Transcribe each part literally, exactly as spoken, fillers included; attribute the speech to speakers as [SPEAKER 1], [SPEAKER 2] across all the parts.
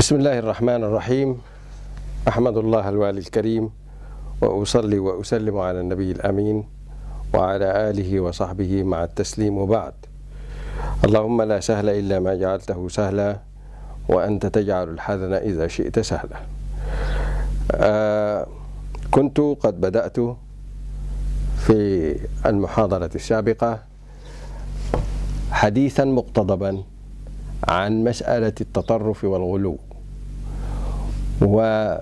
[SPEAKER 1] بسم الله الرحمن الرحيم. أحمد الله الوالي الكريم، وأصلي وأسلم على النبي الأمين وعلى آله وصحبه مع التسليم، وبعد. اللهم لا سهل إلا ما جعلته سهلا، وأنت تجعل الحزن إذا شئت سهلا. آه كنت قد بدأت في المحاضرة السابقة حديثا مقتضبا عن مسألة التطرف والغلو، وكتب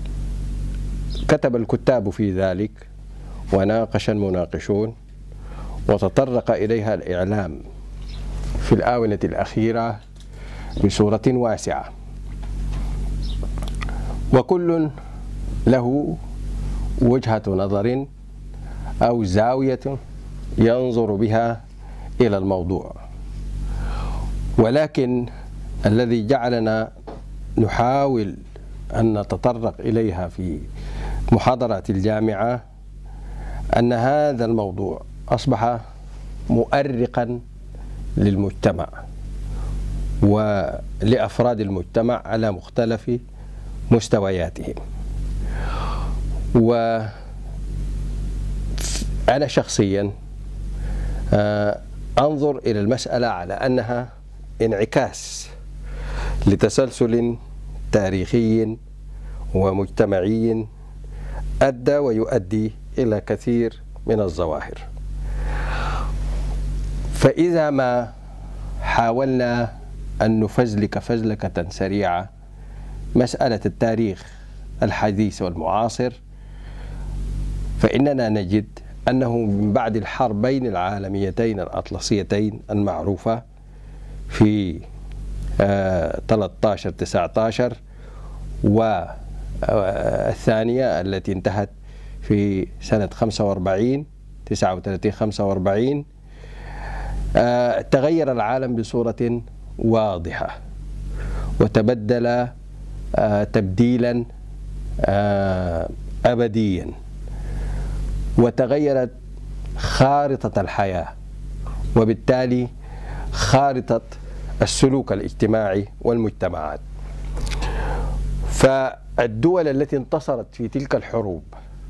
[SPEAKER 1] الكتاب في ذلك وناقش المناقشون، وتطرق إليها الإعلام في الآونة الأخيرة بصورة واسعة، وكل له وجهة نظر أو زاوية ينظر بها إلى الموضوع. ولكن الذي جعلنا نحاول أن نتطرق إليها في محاضرات الجامعة أن هذا الموضوع أصبح مؤرقا للمجتمع ولأفراد المجتمع على مختلف مستوياتهم. وأنا شخصيا أنظر إلى المسألة على أنها انعكاس لتسلسل تاريخي ومجتمعي أدى ويؤدي إلى كثير من الظواهر. فإذا ما حاولنا أن نفزلك فزلكة سريعة مسألة التاريخ الحديث والمعاصر، فإننا نجد أنه من بعد الحربين العالميتين الأطلسيتين المعروفة في ثلاثة عشر تسعة عشر والثانية التي انتهت في سنة خمسة وأربعين تسعة وثلاثين خمسة وأربعين، تغير العالم بصورة واضحة وتبدل تبديلا أبديا، وتغيرت خارطة الحياة، وبالتالي خارطة السلوك الاجتماعي والمجتمعات. فالدول التي انتصرت في تلك الحروب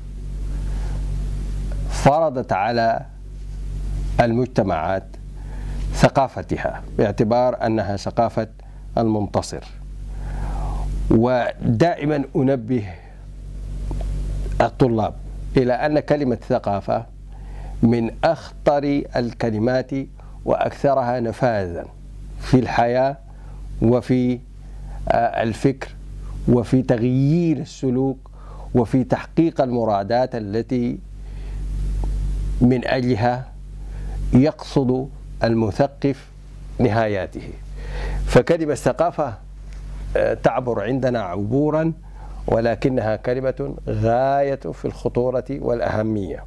[SPEAKER 1] فرضت على المجتمعات ثقافتها باعتبار أنها ثقافة المنتصر. ودائما أنبه الطلاب إلى أن كلمة ثقافة من أخطر الكلمات وأكثرها نفاذا في الحياة وفي الفكر وفي تغيير السلوك وفي تحقيق المرادات التي من أجلها يقصد المثقف نهاياته. فكلمة ثقافة تعبر عندنا عبورا، ولكنها كلمة غاية في الخطورة والأهمية.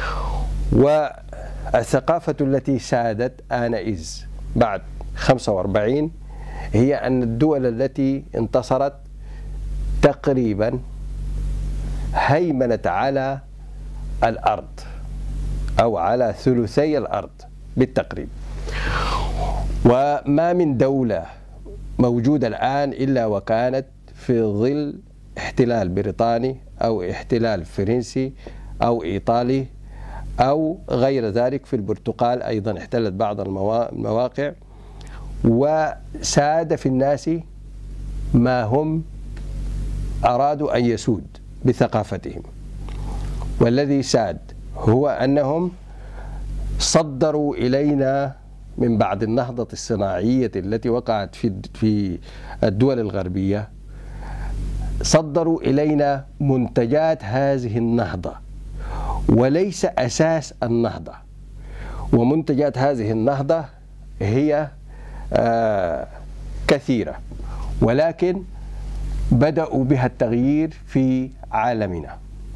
[SPEAKER 1] والثقافة التي سادت آنئذ بعد خمسة وأربعين هي أن الدول التي انتصرت تقريبا هيمنت على الأرض أو على ثلثي الأرض بالتقريب، وما من دولة موجودة الآن إلا وكانت في ظل احتلال بريطاني أو احتلال فرنسي أو إيطالي أو غير ذلك. في البرتقال أيضا احتلت بعض المواقع، وساد في الناس ما هم أرادوا أن يسود بثقافتهم. والذي ساد هو أنهم صدروا إلينا من بعد النهضة الصناعية التي وقعت في في الدول الغربية، صدروا إلينا منتجات هذه النهضة وليس أساس النهضة. ومنتجات هذه النهضة هي آه كثيرة، ولكن بدأوا بها التغيير في عالمنا.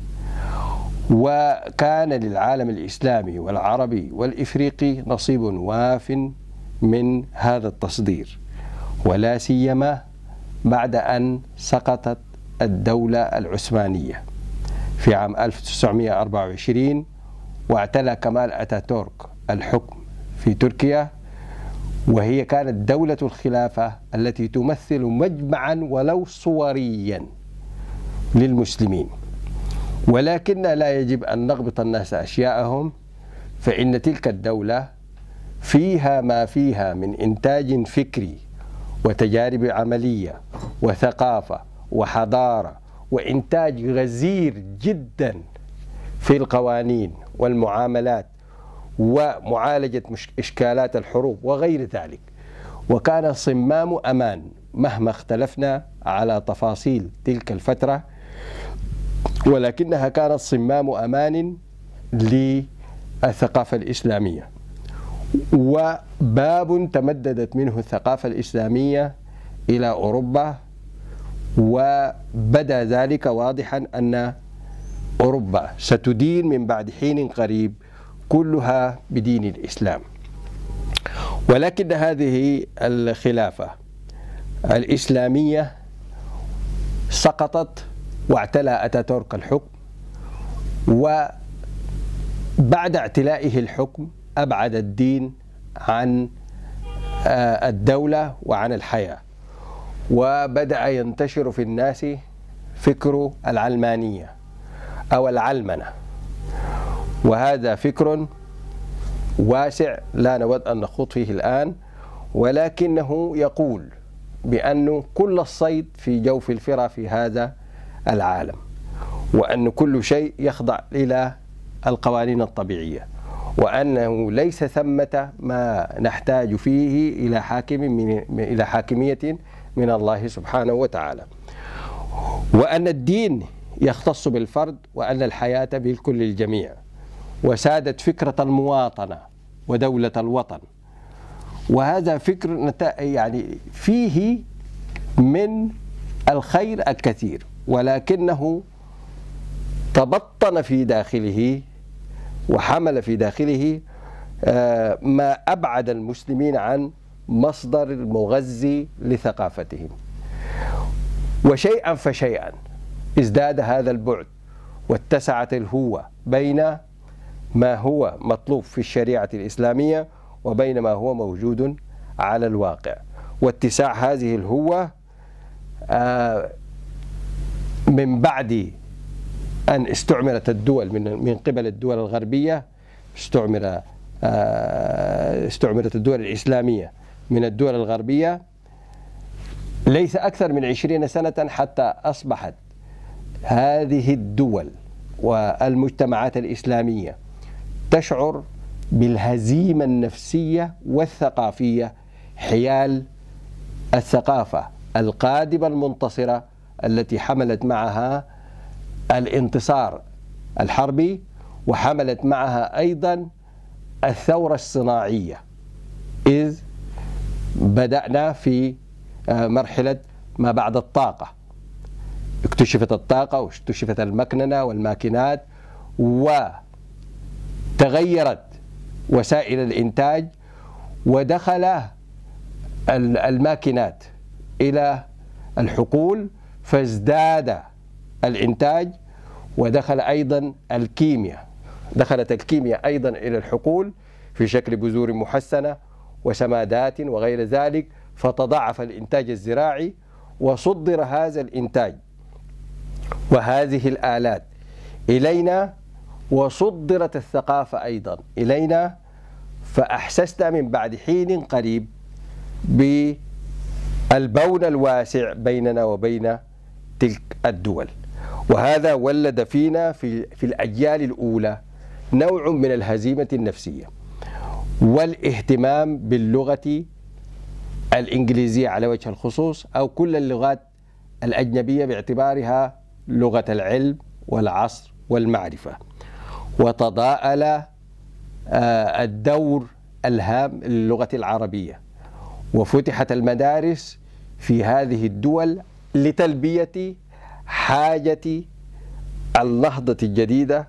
[SPEAKER 1] وكان للعالم الإسلامي والعربي والإفريقي نصيب واف من هذا التصدير، ولا سيما بعد أن سقطت الدولة العثمانية في عام ألف وتسعمئة وأربعة وعشرين، واعتلى كمال أتاتورك الحكم في تركيا، وهي كانت دولة الخلافة التي تمثل مجمعا ولو صوريا للمسلمين، ولكن لا يجب أن نغبط الناس أشياءهم، فإن تلك الدولة فيها ما فيها من إنتاج فكري وتجارب عملية وثقافة وحضارة وإنتاج غزير جدا في القوانين والمعاملات ومعالجة إشكالات الحروب وغير ذلك. وكان صمام أمان مهما اختلفنا على تفاصيل تلك الفترة، ولكنها كانت صمام أمان للثقافة الإسلامية، وباب تمددت منه الثقافة الإسلامية إلى أوروبا. وبدا ذلك واضحا أن أوروبا ستدين من بعد حين قريب كلها بدين الإسلام. ولكن هذه الخلافة الإسلامية سقطت واعتلى أتاتورك الحكم، وبعد اعتلائه الحكم أبعد الدين عن الدولة وعن الحياة، وبدأ ينتشر في الناس فكر العلمانية أو العلمنة، وهذا فكر واسع لا نود أن نخوض فيه الآن، ولكنه يقول بأن كل الصيد في جوف الفرا في هذا العالم، وأن كل شيء يخضع إلى القوانين الطبيعية، وأنه ليس ثمة ما نحتاج فيه إلى حاكم من إلى حاكمية من الله سبحانه وتعالى، وأن الدين يختص بالفرد، وأن الحياة بالكل الجميع. وسادت فكرة المواطنة ودولة الوطن، وهذا فكر يعني فيه من الخير الكثير، ولكنه تبطن في داخله وحمل في داخله ما أبعد المسلمين عن مصدر المغذي لثقافتهم. وشيئا فشيئا ازداد هذا البعد واتسعت الهوة بين ما هو مطلوب في الشريعة الإسلامية وبين ما هو موجود على الواقع. واتساع هذه الهوة من بعد أن استعمرت الدول من من قبل الدول الغربية، استعمر استعمرت الدول الإسلامية من الدول الغربية ليس أكثر من عشرين سنة حتى أصبحت هذه الدول والمجتمعات الإسلامية تشعر بالهزيمة النفسية والثقافية حيال الثقافة القادمة المنتصرة التي حملت معها الانتصار الحربي، وحملت معها أيضا الثورة الصناعية، إذ بدأنا في مرحلة ما بعد الطاقة، اكتشفت الطاقة واكتشفت المكننة والماكينات، وتغيرت وسائل الإنتاج، ودخل الماكينات إلى الحقول فازداد الإنتاج، ودخل أيضا الكيمياء، دخلت الكيمياء أيضا إلى الحقول في شكل بذور محسنة وسمادات وغير ذلك، فتضاعف الإنتاج الزراعي وصدر هذا الإنتاج وهذه الآلات إلينا، وصدرت الثقافة أيضا إلينا، فأحسسنا من بعد حين قريب بالبون الواسع بيننا وبين تلك الدول. وهذا ولد فينا في, في الأجيال الأولى نوع من الهزيمة النفسية والاهتمام باللغة الإنجليزية على وجه الخصوص، أو كل اللغات الأجنبية باعتبارها لغة العلم والعصر والمعرفة. وتضاءل الدور الهام للغة العربية، وفتحت المدارس في هذه الدول لتلبية حاجة النهضة الجديدة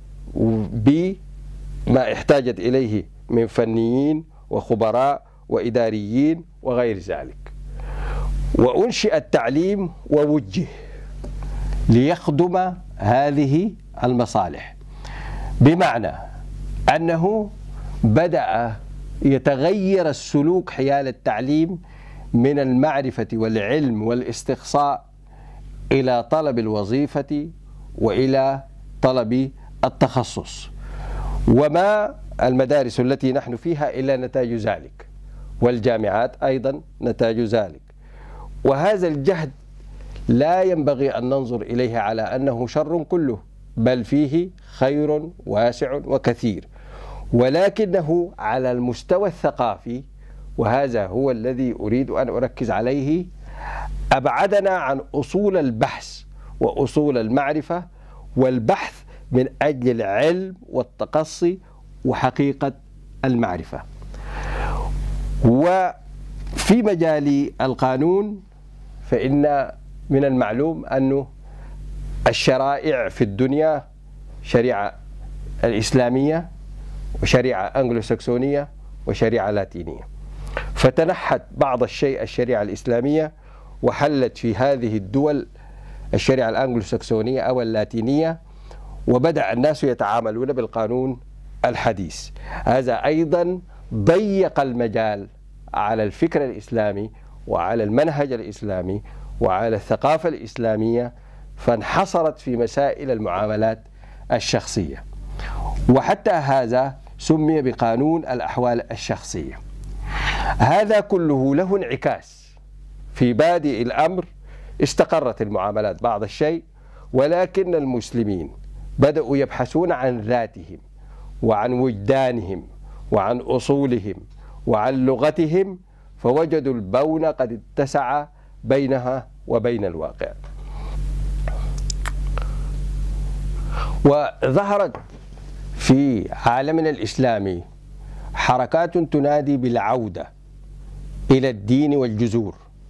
[SPEAKER 1] بما احتاجت إليه من فنيين وخبراء وإداريين وغير ذلك. وأنشئ التعليم ووجه ليخدم هذه المصالح، بمعنى أنه بدأ يتغير السلوك حيال التعليم من المعرفة والعلم والاستقصاء إلى طلب الوظيفة وإلى طلب التخصص. وما المدارس التي نحن فيها إلا نتاج ذلك، والجامعات أيضا نتاج ذلك. وهذا الجهد لا ينبغي أن ننظر إليه على أنه شر كله، بل فيه خير واسع وكثير، ولكنه على المستوى الثقافي، وهذا هو الذي أريد أن أركز عليه، أبعدنا عن أصول البحث وأصول المعرفة والبحث من أجل العلم والتقصي وحقيقة المعرفة. وفي مجال القانون فإن من المعلوم أن الشرائع في الدنيا شريعة الإسلامية وشريعة أنجلو ساكسونية وشريعة لاتينية، فتنحت بعض الشيء الشريعة الإسلامية وحلت في هذه الدول الشريعة الأنجلو ساكسونية أو اللاتينية، وبدأ الناس يتعاملون بالقانون الحديث. هذا أيضا ضيق المجال على الفكر الإسلامي وعلى المنهج الإسلامي وعلى الثقافة الإسلامية، فانحصرت في مسائل المعاملات الشخصية، وحتى هذا سمي بقانون الأحوال الشخصية. هذا كله له انعكاس في بادئ الأمر، استقرت المعاملات بعض الشيء، ولكن المسلمين بدأوا يبحثون عن ذاتهم وعن وجدانهم وعن أصولهم وعن لغتهم، فوجدوا البون قد اتسع بينها وبين الواقع. وظهرت في عالمنا الإسلامي حركات تنادي بالعودة إلى الدين والجذور،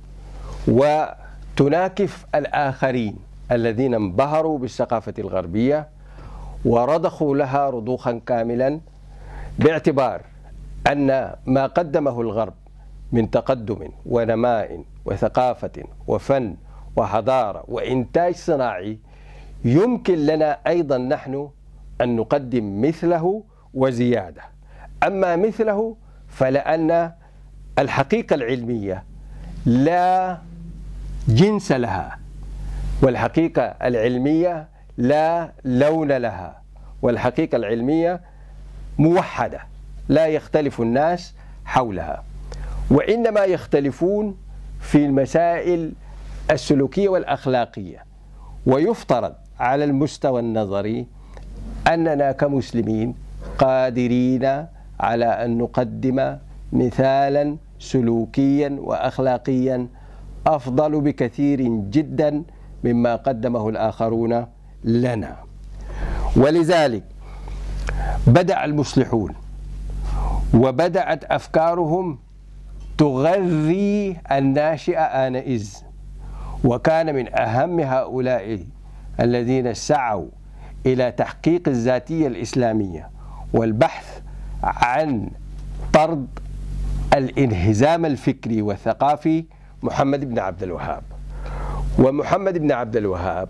[SPEAKER 1] وتناكف الآخرين الذين انبهروا بالثقافة الغربية ورضخوا لها رضوخا كاملا، باعتبار أن ما قدمه الغرب من تقدم ونماء وثقافة وفن وحضارة وإنتاج صناعي يمكن لنا أيضا نحن أن نقدم مثله وزيادة. أما مثله فلأن الحقيقة العلمية لا جنس لها، والحقيقة العلمية لا لون لها، والحقيقة العلمية موحدة لا يختلف الناس حولها، وإنما يختلفون في المسائل السلوكية والأخلاقية. ويفترض على المستوى النظري أننا كمسلمين قادرين على أن نقدم مثالا سلوكيا وأخلاقيا أفضل بكثير جدا مما قدمه الآخرون لنا. ولذلك بدأ المصلحون وبدأت أفكارهم تغذي الناشئ آنئذ، وكان من أهم هؤلاء الذين سعوا إلى تحقيق الذاتية الإسلامية والبحث عن طرد الانهزام الفكري والثقافي محمد بن عبد الوهاب. ومحمد بن عبد الوهاب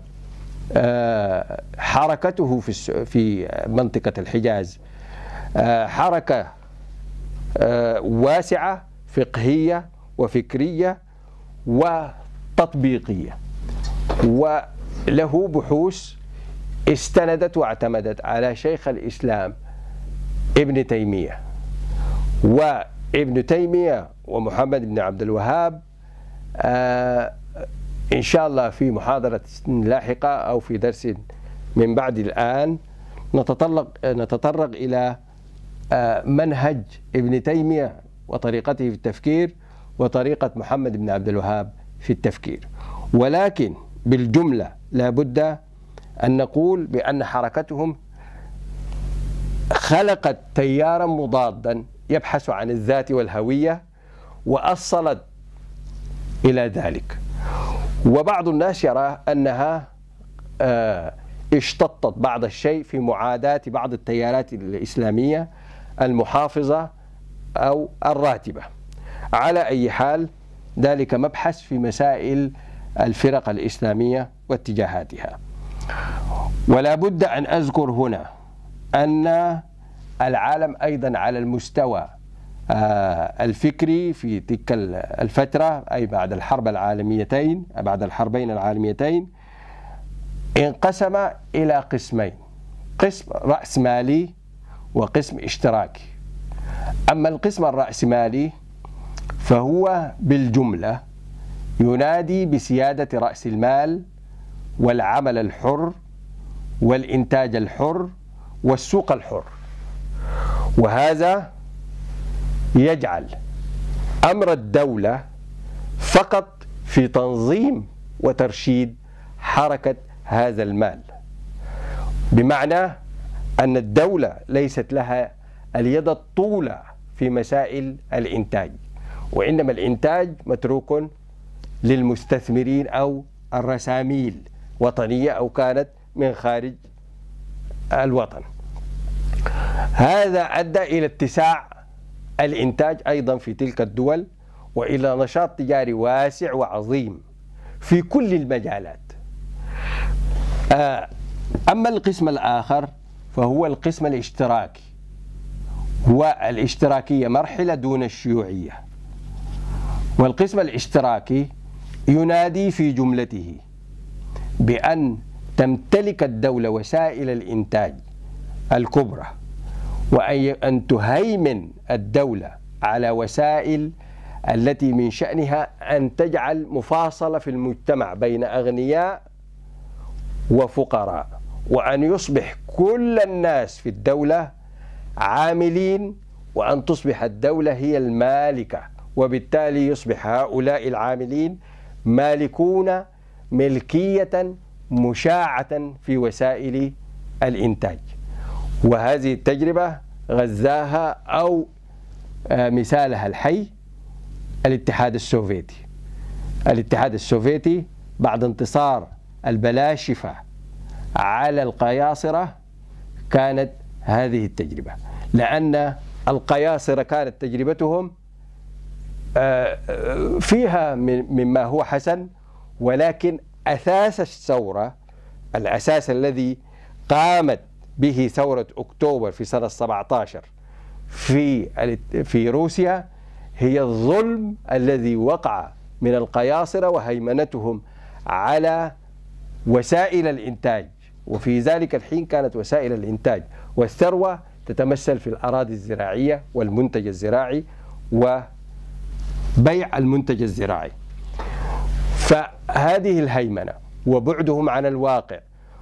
[SPEAKER 1] حركته في في منطقة الحجاز حركة واسعة فقهية وفكرية وتطبيقية، وله بحوث استندت واعتمدت على شيخ الإسلام ابن تيمية. وابن تيمية ومحمد بن عبد الوهاب آه إن شاء الله في محاضرة لاحقة أو في درس من بعد الآن نتطرق نتطرق إلى آه منهج ابن تيمية وطريقته في التفكير وطريقة محمد بن عبد الوهاب في التفكير. ولكن بالجملة لا بد أن نقول بأن حركتهم خلقت تيارا مضادا يبحث عن الذات والهوية وأصلت إلى ذلك. وبعض الناس يرى أنها اشتطت بعض الشيء في معاداة بعض التيارات الإسلامية المحافظة أو الراتبة. على أي حال ذلك مبحث في مسائل الفرق الإسلامية واتجاهاتها. ولا بد أن أذكر هنا أن العالم أيضا على المستوى الفكري في تلك الفترة، أي بعد الحرب العالميتين بعد الحربين العالميتين، انقسم إلى قسمين: قسم رأسمالي وقسم اشتراكي. أما القسم الرأسمالي فهو بالجملة ينادي بسيادة رأس المال والعمل الحر والإنتاج الحر والسوق الحر، وهذا يجعل أمر الدولة فقط في تنظيم وترشيد حركة هذا المال، بمعنى أن الدولة ليست لها اليد الطولى في مسائل الإنتاج، وإنما الإنتاج متروك للمستثمرين أو الرساميل، وطنية أو كانت من خارج الوطن. هذا أدى إلى اتساع الإنتاج أيضا في تلك الدول، وإلى نشاط تجاري واسع وعظيم في كل المجالات. أما القسم الآخر فهو القسم الاشتراكي، والاشتراكية مرحلة دون الشيوعية. والقسم الاشتراكي ينادي في جملته بأن تمتلك الدولة وسائل الإنتاج الكبرى، وأن تهيمن الدولة على وسائل التي من شأنها أن تجعل مفاصلة في المجتمع بين أغنياء وفقراء، وأن يصبح كل الناس في الدولة عاملين، وأن تصبح الدولة هي المالكة، وبالتالي يصبح هؤلاء العاملين مالكون ملكية مشاعة في وسائل الإنتاج. وهذه التجربة غزاها أو مثالها الحي الاتحاد السوفيتي. الاتحاد السوفيتي بعد انتصار البلاشفة على القياصرة كانت هذه التجربة، لأن القياصرة كانت تجربتهم فيها مما هو حسن، ولكن أساس الثورة، الأساس الذي قامت به ثورة أكتوبر في سنة سبعة عشر في في روسيا، هي الظلم الذي وقع من القياصرة وهيمنتهم على وسائل الإنتاج. وفي ذلك الحين كانت وسائل الإنتاج والثروة تتمثل في الأراضي الزراعية والمنتج الزراعي وبيع المنتج الزراعي. فهذه الهيمنة وبعدهم عن الواقع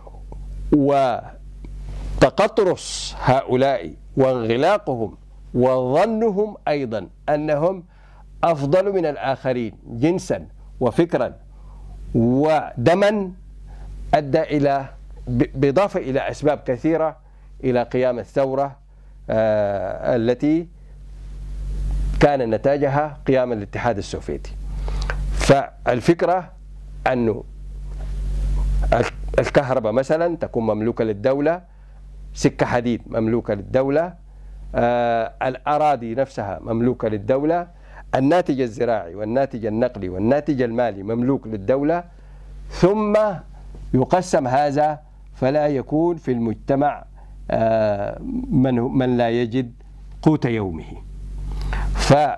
[SPEAKER 1] وتقطرس هؤلاء وانغلاقهم وظنهم أيضا أنهم أفضل من الآخرين جنسا وفكرا ودما أدى إلى بالإضافة إلى أسباب كثيرة إلى قيام الثورة آه التي كان نتاجها قيام الاتحاد السوفيتي. فالفكرة أنه الكهرباء مثلا تكون مملوكة للدولة، سكة حديد مملوكة للدولة، آه الأراضي نفسها مملوكة للدولة، الناتج الزراعي والناتج النقلي والناتج المالي مملوك للدولة، ثم يقسم هذا فلا يكون في المجتمع آه من, من لا يجد قوت يومه. فهذه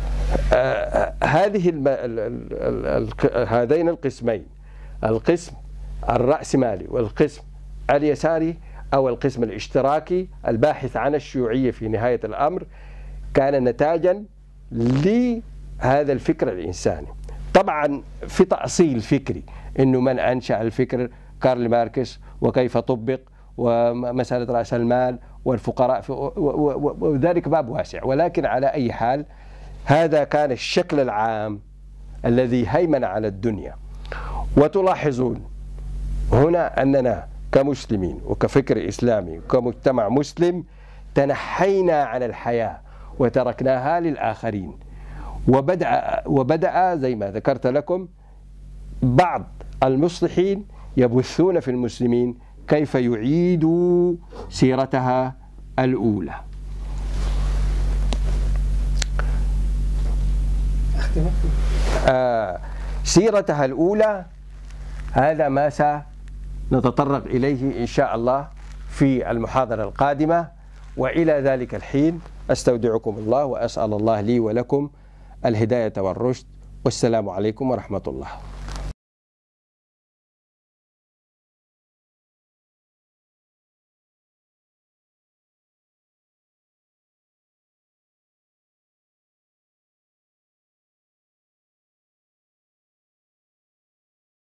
[SPEAKER 1] هذين القسمين، القسم الرأسمالي والقسم اليساري أو القسم الاشتراكي الباحث عن الشيوعية في نهاية الأمر، كان نتاجا لهذا الفكر الإنساني. طبعا في تأصيل فكري أنه من أنشأ الفكر كارل ماركس وكيف طبق ومسألة رأس المال والفقراء، وذلك باب واسع، ولكن على أي حال هذا كان الشكل العام الذي هيمن على الدنيا. وتلاحظون هنا أننا كمسلمين وكفكر إسلامي وكمجتمع مسلم تنحينا عن الحياة وتركناها للآخرين، وبدأ, وبدأ زي ما ذكرت لكم بعض المصلحين يبثون في المسلمين كيف يعيدوا سيرتها الأولى. آه سيرتها الأولى هذا ما سنتطرق إليه إن شاء الله في المحاضرة القادمة، وإلى ذلك الحين أستودعكم الله وأسأل الله لي ولكم الهداية والرشد، والسلام عليكم ورحمة الله.